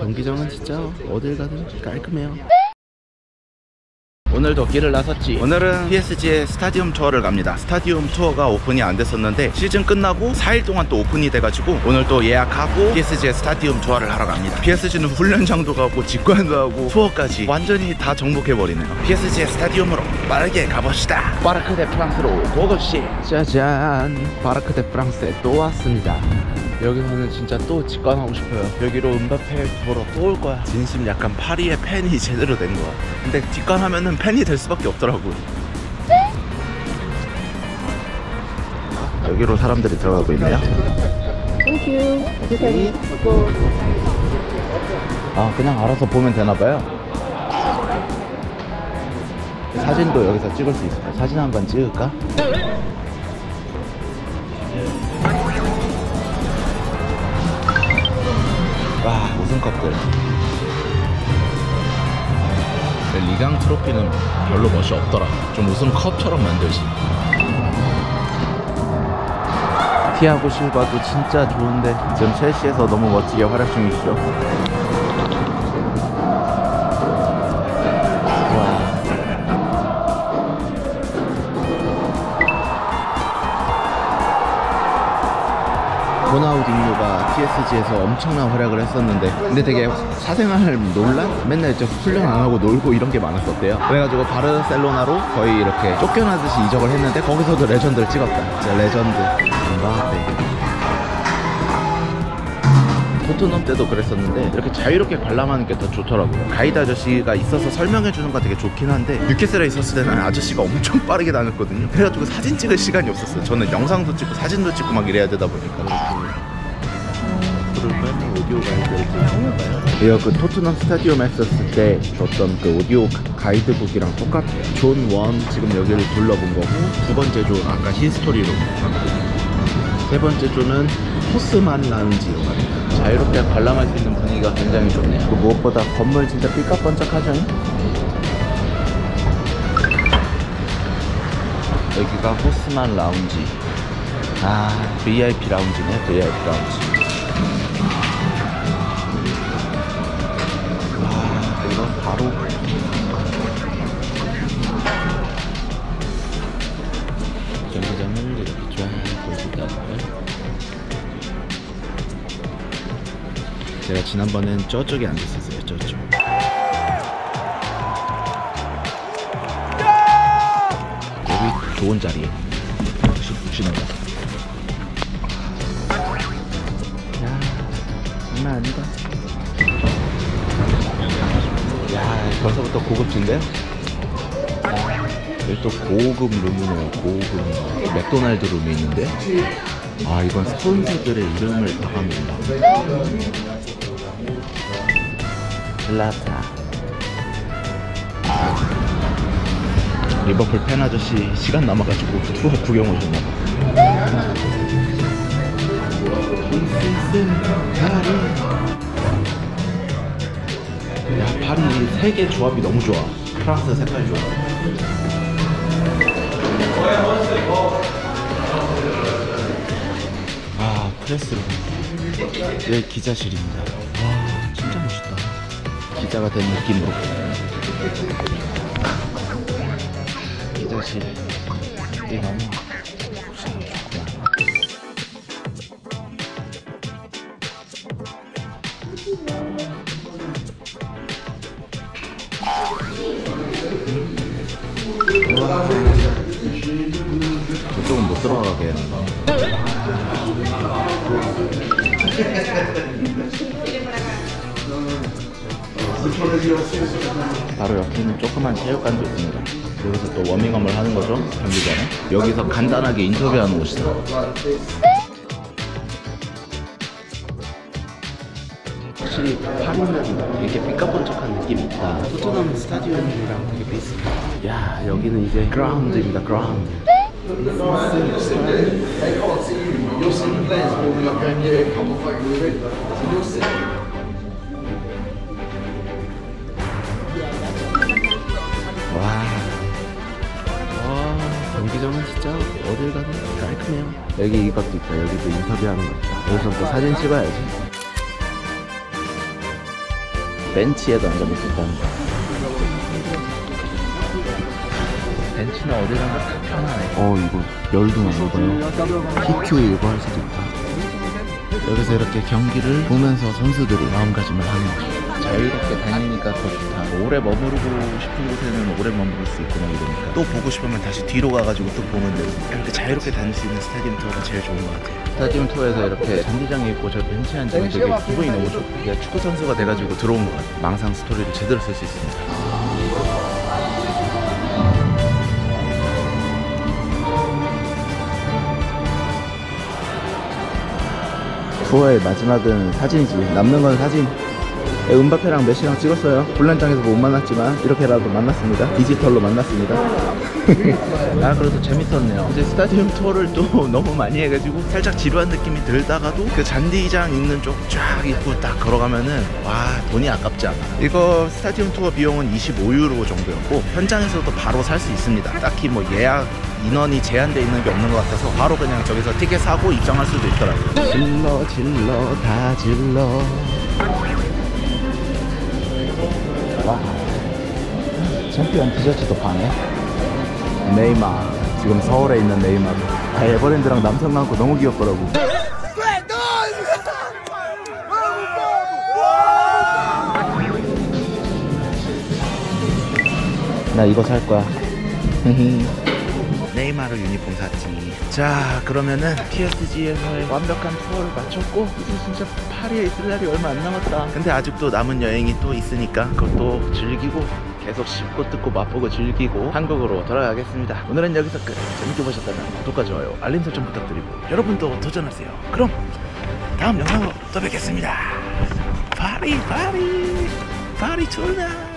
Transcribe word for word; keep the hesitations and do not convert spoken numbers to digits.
경기장은 진짜 어딜 가든 깔끔해요. 오늘도 길을 나섰지. 오늘은 피에스지의 스타디움 투어를 갑니다. 스타디움 투어가 오픈이 안 됐었는데 시즌 끝나고 사 일 동안 또 오픈이 돼가지고 오늘 또 예약하고 피에스지의 스타디움 투어를 하러 갑니다. 피에스지는 훈련장도 가고 직관도 하고 투어까지 완전히 다 정복해버리네요. 피에스지의 스타디움으로 빠르게 가봅시다. 파르크 대 프랑스로 고고씨. 짜잔, 파르크 대 프랑스에 또 왔습니다. 여기서는 진짜 또 직관하고 싶어요. 여기로 음바페 보러 또 올 거야. 진심 약간 파리의 팬이 제대로 된 거야. 근데 직관하면은 팬이 될 수밖에 없더라고요. 여기로 사람들이 들어가고 있네요. 땡큐. 네. 아, 그냥 알아서 보면 되나봐요. 사진도 여기서 찍을 수 있어요. 사진 한번 찍을까? 와, 우승컵들. 리강 트로피는 별로 멋이 없더라. 좀 우승컵처럼 만들지. 티아고 실바도 진짜 좋은데 지금 첼시에서 너무 멋지게 활약 중이시죠. 호나우딩요가 피에스지에서 엄청난 활약을 했었는데 근데 되게 사생활 논란? 맨날 저 훈련 안 하고 놀고 이런 게 많았었대요. 그래가지고 바르셀로나로 거의 이렇게 쫓겨나듯이 이적을 했는데 거기서도 레전드를 찍었다. 진짜 레전드. 음바페. 토트넘 때도 그랬었는데 이렇게 자유롭게 관람하는 게 더 좋더라고요. 가이드 아저씨가 있어서 설명해주는 거 되게 좋긴 한데 뉴캐슬에 있었을 때는 아저씨가 엄청 빠르게 다녔거든요. 그래가지고 사진 찍을 시간이 없었어요. 저는 영상도 찍고 사진도 찍고 막 이래야 되다 보니까. 그러면 오디오 가이드를 찍어볼까요? 이거 그 토트넘 스타디움 했었을 때 줬던 그 오디오 가이드북이랑 똑같아요. 존 원 지금 여기를 둘러본 거고, 두 번째 존 아까 히스토리로 봤고, 세 번째 존은 호스만 라운지로 갑니다. 자유롭게 관람할 수 있는 분위기가 굉장히 좋네요. 그 무엇보다 건물 진짜 삐까뻔쩍하죠? 여기가 호스만 라운지. 아, 브이아이피 라운지네. 브이아이피 라운지. 와, 이거 바로 경기장을 이렇게 쫙 볼 수 있다고요. 제가 지난번엔 저쪽에 앉았었어요. 저쪽. 여기 좋은 자리에 푹신푹신하다. 야, 장난 아니다. 야, 벌써부터 고급진데요? 여기 또 고급 룸이네요. 고급 맥도날드 룸이 있는데, 아, 이건 스폰서들의 이름을 박아놓는다. 플라타. 리버풀 팬 아저씨 시간 남아가지고 투어 구경 오셨나봐. 야, 파리 세계 조합이 너무 좋아. 프랑스 색깔 조합. 아, 프레스룸. 여기 기자실입니다. 와, 진짜 멋있다. 기자가 된 느낌으로. 기자실. 이게 너무 좋구나. 와, 저쪽은 못 들어가게 했는데. 바로 옆에는 조그만 체육관도 있습니다. 여기서 또 워밍업을 하는 거죠, 경기 전에. 여기서 간단하게 인터뷰하는 곳이다. 확실히 파리는 이렇게 삐까뻔쩍한 느낌이 있다. 토트넘 스타디움이랑 되게 비슷해. 야, 여기는 이제 그라운드입니다. 그라운드. 와, 와, 경기장은 진짜 어딜 가든 깔끔해요. 여기 이것도 있다. 여기도 인터뷰하는 거 있다. 여기서 또 사진 찍어야지. 벤치에도 앉아볼 수 있답니다. 벤치는 어디서나 다 편하네. 어, 이거 열도 나나봐요. 피큐 일고 할 수도 있다. 여기서 이렇게 경기를 보면서 선수들이 마음가짐을 하는. 자유롭게 다니니까 더 좋다. 오래 머무르고 싶은 곳에는 오래 머무를 수 있구나 이러니까. 또 보고 싶으면 다시 뒤로 가가지고 또 보면 되고. 이렇게 자유롭게 다닐 수 있는 스타디움 투어가 제일 좋은 것 같아요. 스타디움 투어에서 이렇게 잔디장에 있고 저 벤치에 앉으면 되게 기분이 너무 좋고 그냥 축구 선수가 돼가지고 들어온 것 같아요. 망상 스토리를 제대로 쓸 수 있습니다. 투어의 마지막은 사진이지. 남는 건 사진. 은바페랑 메시랑 찍었어요. 훈련장에서 못 만났지만 이렇게라도 만났습니다. 디지털로 만났습니다. 아, 그래도 재밌었네요. 이제 스타디움 투어를 또 너무 많이 해가지고 살짝 지루한 느낌이 들다가도 그 잔디장 있는 쪽 쫙 입고 딱 걸어가면은 와, 돈이 아깝지 않아. 이거 스타디움 투어 비용은 이십오 유로 정도였고 현장에서도 바로 살 수 있습니다. 딱히 뭐 예약 인원이 제한되어 있는 게 없는 것 같아서 바로 그냥 저기서 티켓 사고 입장할 수도 있더라고요. 질러 질러 다 질러. 와, 챔피언 티셔츠도 파네. 네이마. 지금 서울에 있는 네이마. 아, 에버랜드랑 남성 많고 너무 귀엽더라고. 나 이거 살 거야. 네이마르 유니폼 샀지. 자, 그러면은 피에스지에서의 완벽한 투어를 마쳤고 이제 진짜 파리에 있을 날이 얼마 안 남았다. 근데 아직도 남은 여행이 또 있으니까 그것도 즐기고 계속 씹고 뜯고 맛보고 즐기고 한국으로 돌아가겠습니다. 오늘은 여기서 끝. 재밌게 보셨다면 구독과 좋아요, 알림 설정 부탁드리고 여러분도 도전하세요. 그럼 다음 영상으로 또 뵙겠습니다. 파리 파리 파리 투나.